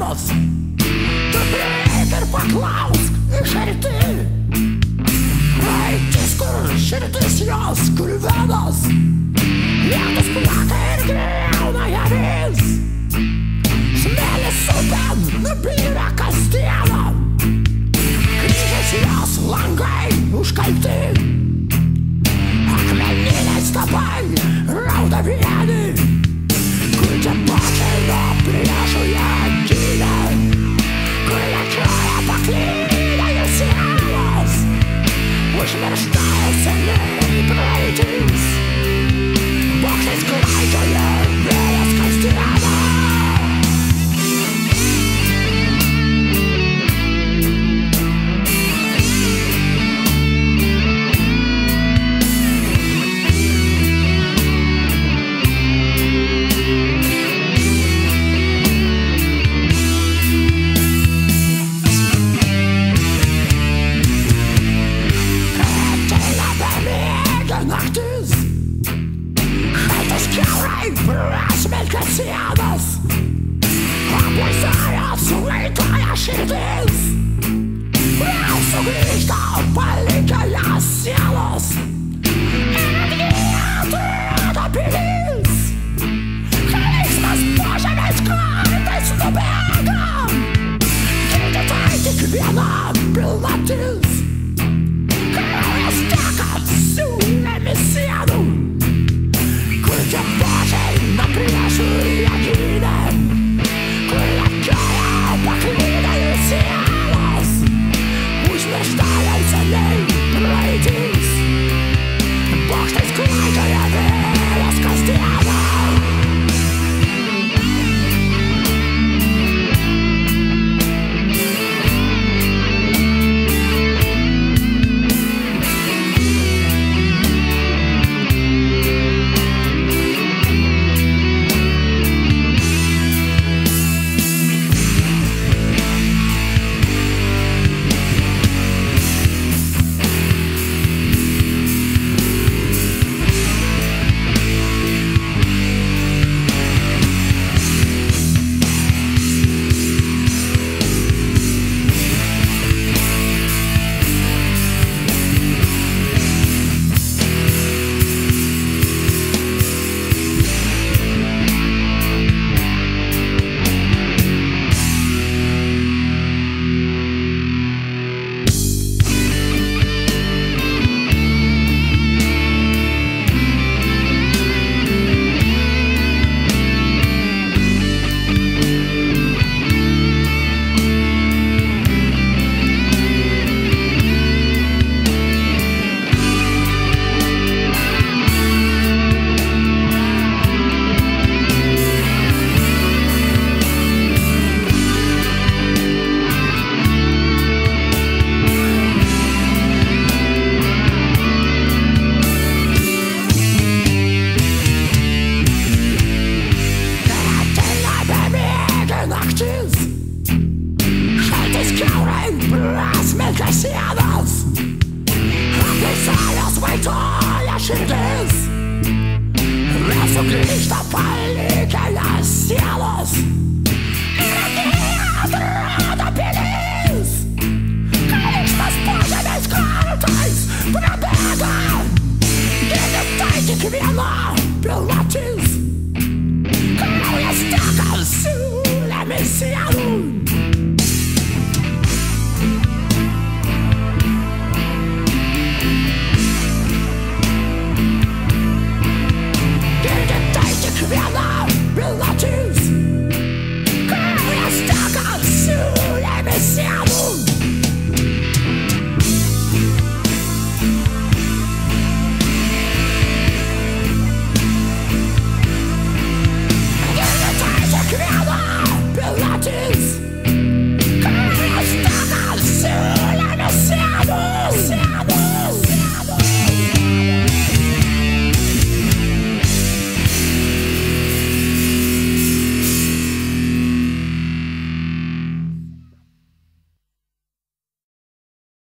sienos. Tu priek ir paklausk iš arti. Eikis, kur širdis jos, kur venos. Lietus plaka ir griauna javis. Smėlis upėn nubyra kasdieną. Kryžiais jos langai užkalti. Akmeniniai stabai rauda vieni. Kur čia pačiai nuo priešų jie gynė. Kur lėkioja paklydę jų sielos. Užmiršta jau seniai praeitis. Bokštais klaidžioja vėjas kasdieną. Naktis šaltas kiaurai prasmelkia sienas. Apvaizdoja sulaikoja širdis. Vėl sugrįžta palikę jas sielos. Ir atgyja atrodo pilis. Klyksmas po žemės kartais nubėga. Gydytojai tik viena pilnatis. Kraujas teka siūlėmis sienų. Kur čia pačiai nuo priešų jie gynė. Kur lėkioja paklydę jų sielos. Užmiršta jau seniai praeitis. Bokštais klaidžioja vėjas kasdieną. Šaltais kiaurai prasmelkia sienas. Apvaizdoja svaitoja širdis. Vėl sugrįžta